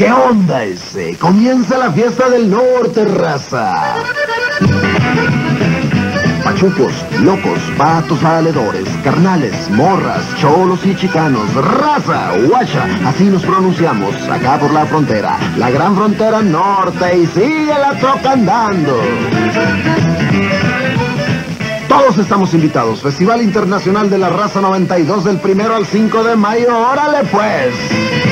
¿Qué onda ese? Comienza la fiesta del norte, raza. Pachucos, locos, patos valedores, carnales, morras, cholos y chicanos, raza, guacha, así nos pronunciamos, acá por la frontera, la gran frontera norte, y sigue la troca andando. Todos estamos invitados, Festival Internacional de la Raza 92 del 1 al 5 de mayo, órale pues.